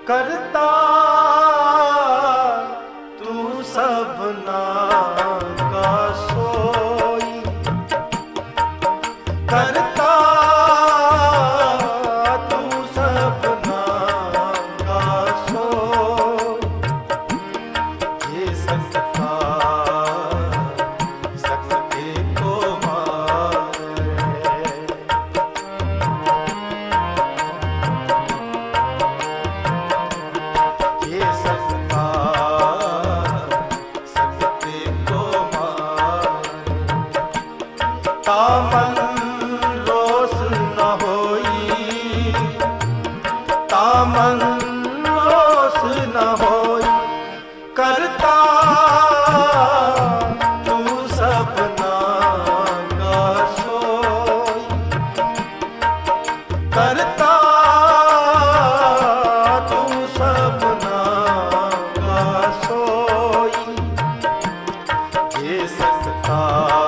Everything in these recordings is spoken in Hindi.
करता तू सबना का सोई, करता तू सबना का सोई। ये सकता सकते को मारे, ये सकता सकते को मारे। तामन रोस न होई, तामन रोस न होई। करता तू सबना का सोई, करता तू सबना का सोई। ये सकता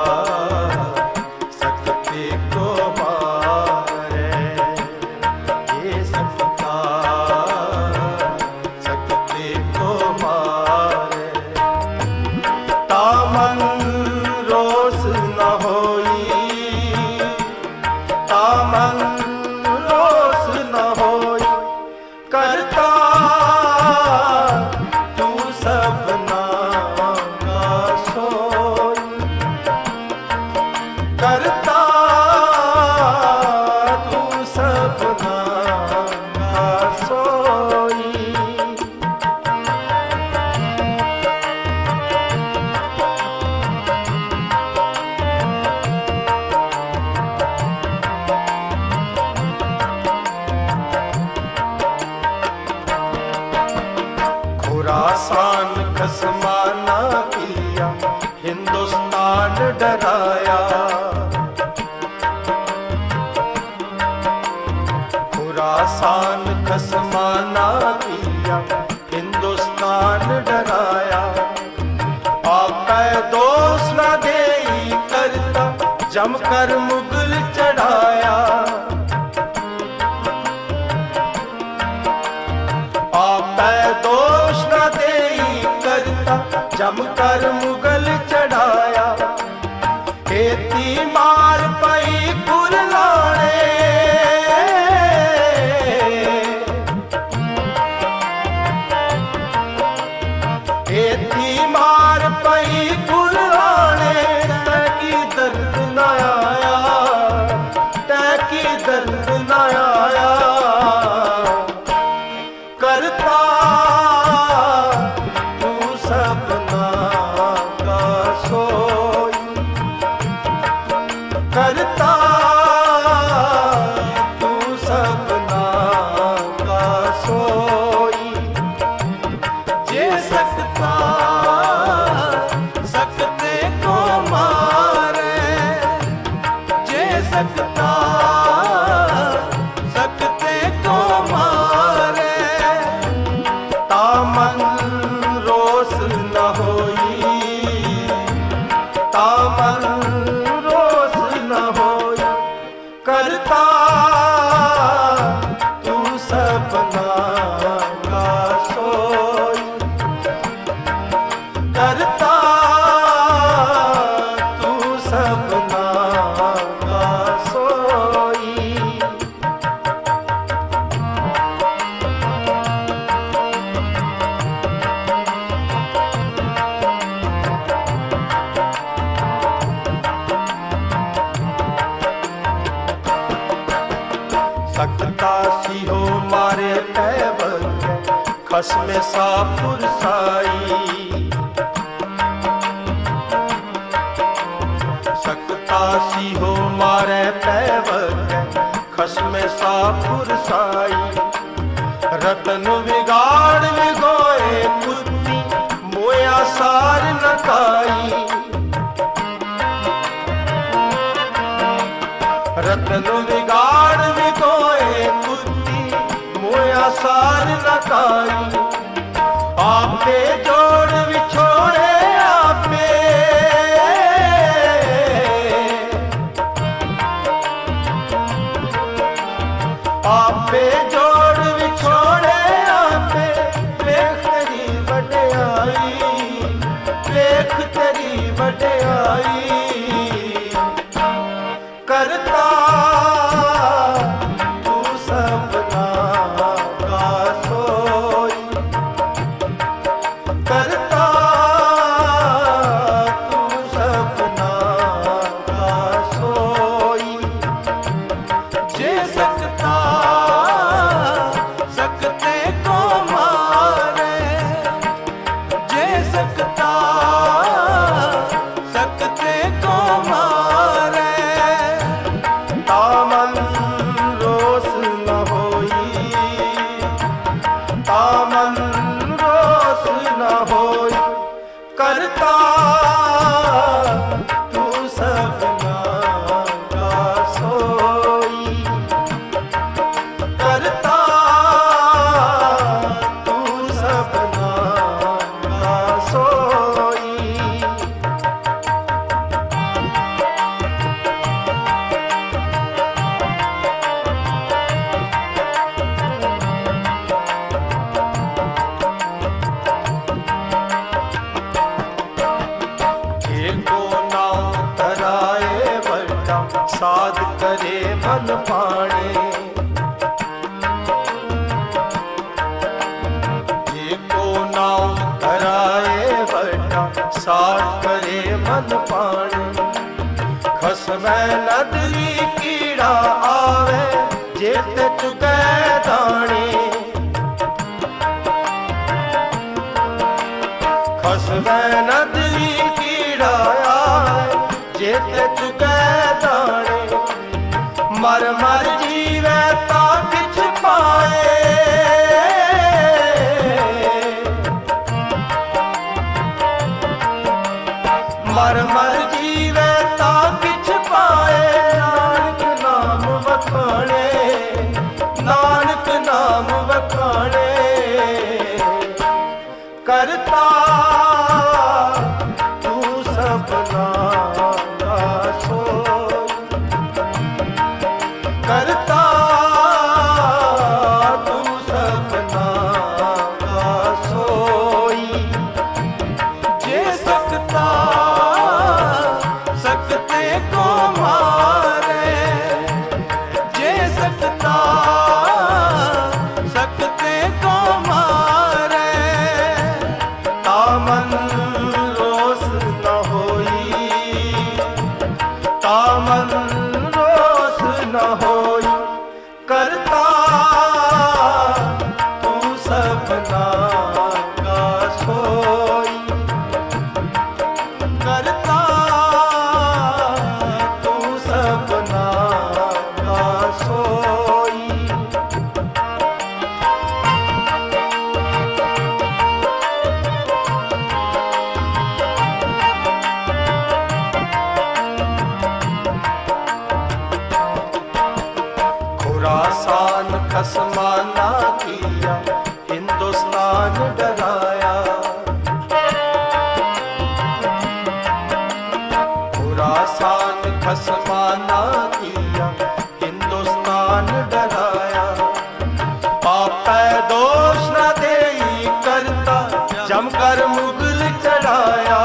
सकते को मारे, ये सकता सकते को मारे। तामन रोस न होई, तामन रोस न होई। करता तू सबना का सोई, करता तू सबना का सोई। खुरासान खसमाना किया, हिंदुस्तान डराया। खुरासान खसमाना किया, हिंदुस्तान डराया। आपै दोष न देई करता, जमकर मुगल चढ़ाया। आपै दोष न देई करता, जमकर मुगल चढ़ाया। खेती मार पई कुरलाने, खेती मार पई कुरलाने। तैकी दर्द न आया, तैकी दर्द न आया। करता तू सबना का सोई, करता तू सबना का सोई। ये सकता सकते को मारे, ये सकता सकते को मारे। तामन रोस न होई, तामन रोस न होई। करता तू सबना का सोई, करता तू सबना का सोई। सकता सी हो मारे पैवर, खसमे सापुर साई। सकता सी हो मारे पैवर, खसमे सापुर साई। रतन बिगाड़ विगोए कुत्ती, मोया सार न खाई। रतन बिगाड़ विगोए कुत्ती, मोया सार न खाई। आपे जोड़ विछोड़े आपे, आपे जोड़ विछोड़े आपे। तामन रोस न होई, तामन रोस न होई। करता तू सबना का सोई, करता तू सबना का सोई। साध करे मन पाणे, एको नाम धराए बटा साध करे मन पाणे। खसमै नदरी कीड़ा आवे जेते चुके दाणे, खसमै नदरी कीड़ा आवे जेते चुके दाणे। मर मर जीवे ता किछ पाए, मर मर जीवे ता किछ पाए। नानक नाम वखाणे, नानक नाम वखाणे। करता तू सबना का सोई, करता तू सबना का सोई। जे सकता सकते को मारे, जे सकता सकते को मारे। तामन रोस न होई, तामन रोस न होई। करता तू सबना का सोई, करता तू सबना का सोई। खुरासान खसमाना किया, हिंदुस्तान डराया। खुरासान खसमाना किया, हिंदुस्तान डराया। पाप दोष न देई करता जमकर मुगल चढ़ाया।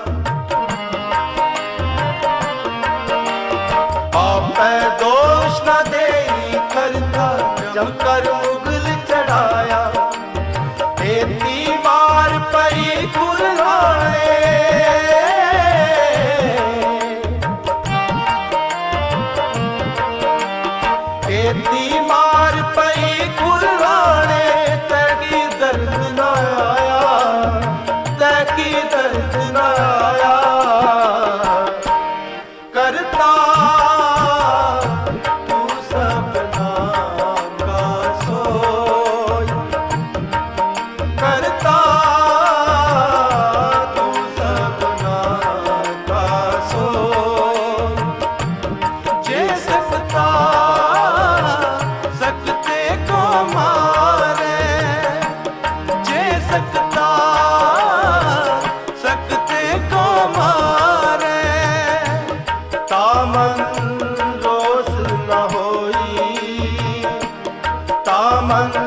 पाप दोष न देई करता जमकर मुगल चढ़ाया। तेती मार पई कुर्बाने, तेती मार पई कुर्बाने। तैकी दर्द न आया, तैकी दर्द न आया। करता तू सबना का सोई, करता तू सबना का सोई। जे सकता सकते को मारे, जे सकता सकते को मारे। तामन रोस न होई, तामन